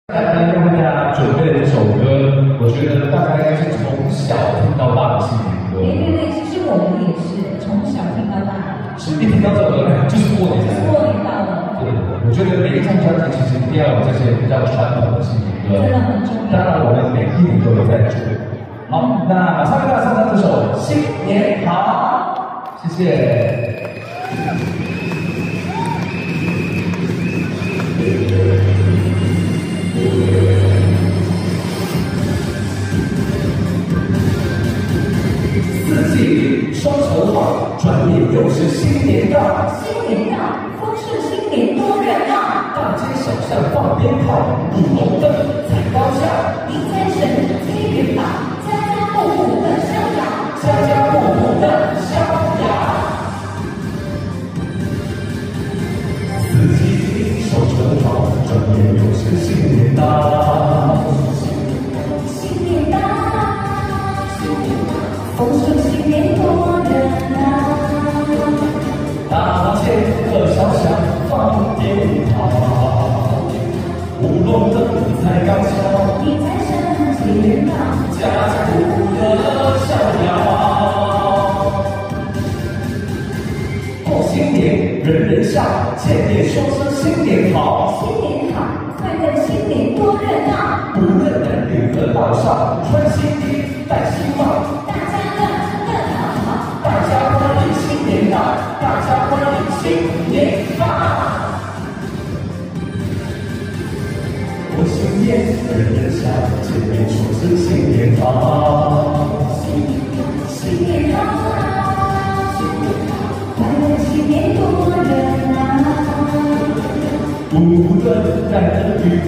来呢，为大家准备的这首歌，我觉得大家应该是从小听到大的新年歌。 对，其实我们也是从小听到大， 是一听到这首歌，就是过年才。 过年到了。 对，我觉得每一张专辑其实一定要有这些比较传统的新年歌， 真的很重要。 当然，我们每一年都有在做。好，那马上为大家送上这首《新年好》，谢谢。四季双成好，转眼又是新年到。 新年到，风顺新年多热闹， 大街小巷放鞭炮，舞龙灯，踩高跷， 迎财神，接元宝，家家户户的逍遥， 家家户户的逍遥。四季双成好，转眼又是新年到。 新年到，风顺新年多热闹， 大街和小巷放鞭炮，舞龙灯，踩高跷， 迎财神，接元宝， 家家户户的逍遥。过新年人人笑，见面说声新年好。 新年好，快乐新年多热闹， 无论男女和老少，穿新衣，戴新帽， 大家乐好， 大家欢迎新年到，大家欢迎新年到。过新年人人笑，见面说声新年好。 新年好，快乐新年多热闹， 无论男女